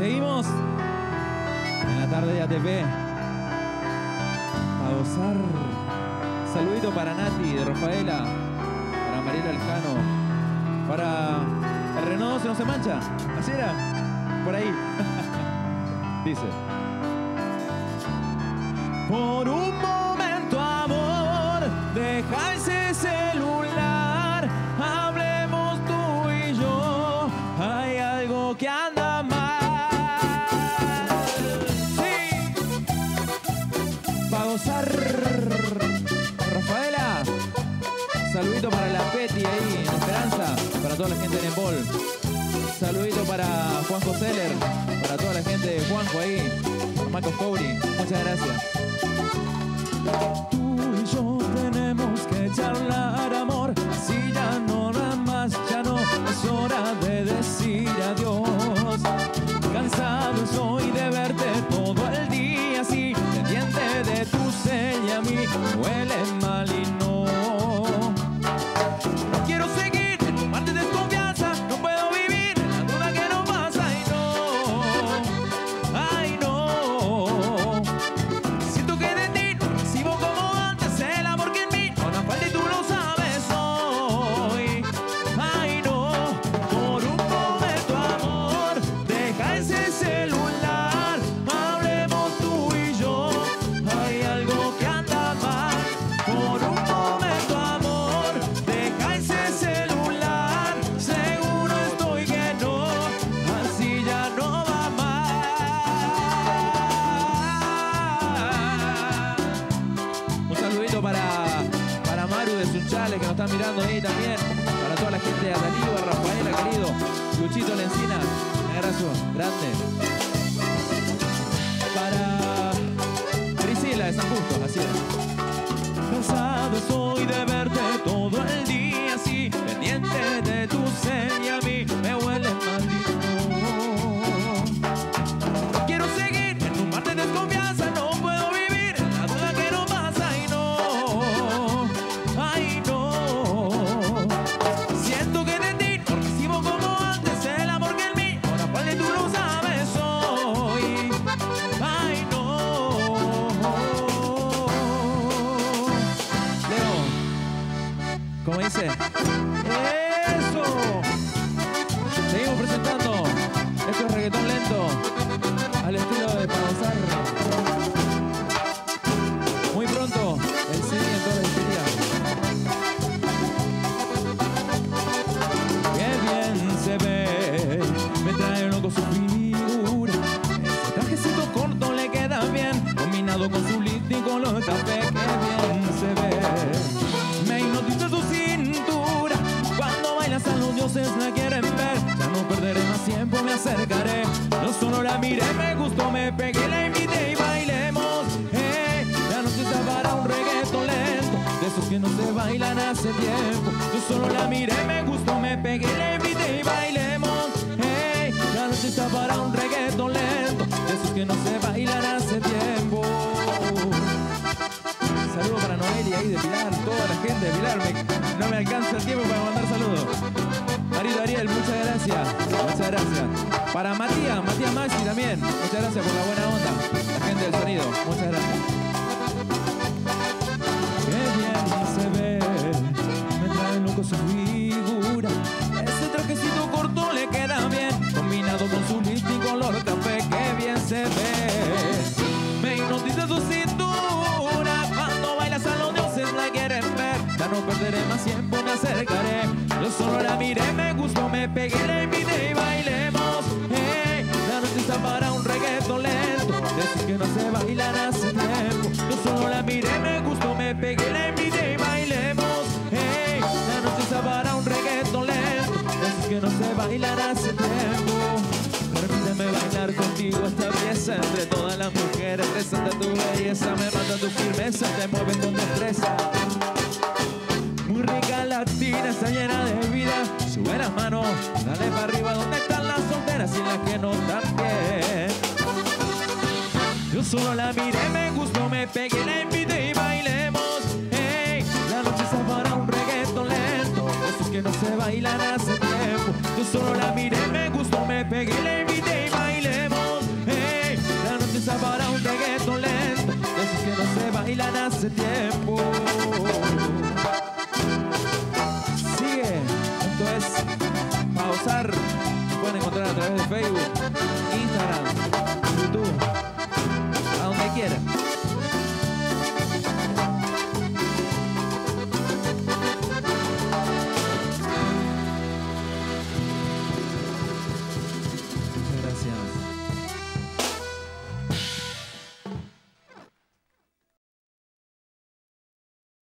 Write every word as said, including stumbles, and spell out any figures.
Seguimos en la tarde de A T P. A gozar. Saludito para Nati de Rafaela, para Mariela Alcano, para el Renault se no se mancha. Así era, por ahí. Dice. Por un momento, amor, deja ese celular, hablemos tú y yo, hay algo que anda mal. Sí, para gozar. Rafaela, saludito para la Peti ahí en Esperanza, para toda la gente en Embol. Saludito para Juanjo Seller, para toda la gente de Juanjo ahí, para Marcos Couri, muchas gracias. Tú y yo tenemos que charlar, amor, así ya no nada más, ya no es hora de decir adiós. Cansado estoy de verte todo el día así, pendiente de tu seña, a mí me huele mal y no. No quiero seguir en tu mar de desconfianza, no puedo vivir en la duda que no pasa, ay no, ay no. Siento que de ti no recibo como antes el amor que en mí no da falta y tú lo sabes hoy. Ay no, por un momento, amor, deja ese celular, hablemos tú y yo, hay algo que anda mal. Por un momento, amor, deja ese celular, seguro estoy que no, así ya no va más. Un saludito para, para Maru de Sunchales que nos están mirando ahí también, para toda la gente de Atalío, Rafaela querido, Luchito Lencina, un abrazo grande. Para Priscila de San Justo, así es. Cansado estoy de verte todo el día así, pendiente de tu seña, a mí me huele maldito. No quiero seguir en un mar de desconfianza, no puedo vivir en la duda que no pasa, ay no, ay no. Siento que de ti no recibo como antes el amor que en mí ahora falta y tú lo sabes hoy. Ay no. Leo, ¿cómo dice? ¡Eso! Seguimos presentando. Esto es reggaetón lento, al estilo de Pavosar. Muy pronto, el C D en toda la disquería. Qué bien se ve, me trae loco su figura. Ese trajecito corto le queda bien, combinado con su lip y color café. Qué bien se ve, me hipnotiza su cintura. Cuando bailas a los dioses la quieren ver. Ya no perderé más tiempo, me acercaré. No solo la miré, me gustó, me pegué, la invité y bailemos. Hey, la noche está para un reggaetón lento, de esos que no se bailan hace tiempo. Yo solo la miré, me gustó, me pegué, la invité y bailemos. Hey, la noche está para un reggaetón lento, de esos que no se bailan hace tiempo. Saludos para Noelia ahí de Pilar, toda la gente de Pilar. Me, no me alcanza el tiempo para mandar saludos. Marido Ariel, muchas gracias. Muchas gracias. Para Matías, Matías Maxi también. Muchas gracias por la buena onda. La gente del sonido, muchas gracias. Qué bien se ve, me trae loco su figura. Ese trajecito corto le queda bien, combinado con su lip y color café. Qué bien se ve, me hipnotiza su cintura. Cuando bailas a los dioses la quieren ver. Ya no perderé más tiempo, me acercaré. Yo solo la miré, me gustó, me pegué, la invité y bailemos. Hey, la noche está para un reggaetón lento, de esos que no se bailan hace tiempo. Yo solo la miré, me gustó, me pegué, la invité y bailemos. Hey, la noche está para un reggaetón lento, de esos que no se bailan hace tiempo. Permíteme bailar contigo esta pieza, entre todas las mujeres resalta tu belleza, me mata tu firmeza, te mueves con destreza. Muy rica latina, está llena de vida, sube las manos, dale para arriba, ¿dónde están las solteras y las que no están bien? Yo solo la miré, me gustó, me pegué, la invité y bailemos. Hey, la noche está para un reggaetón lento, esos que no se bailan hace tiempo. Yo solo la miré, me gustó, me pegué, la invité y bailemos. usa para un reggaetón lento, de esos que no se bailan hace tiempo.